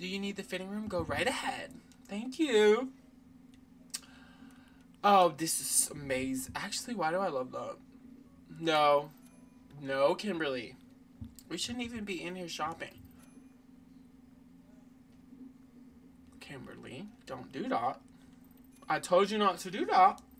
Do you need the fitting room? Go right ahead. Thank you. Oh, this is amazing. Actually, why do I love that? No. No, Kimberly. We shouldn't even be in here shopping. Kimberly, don't do that. I told you not to do that.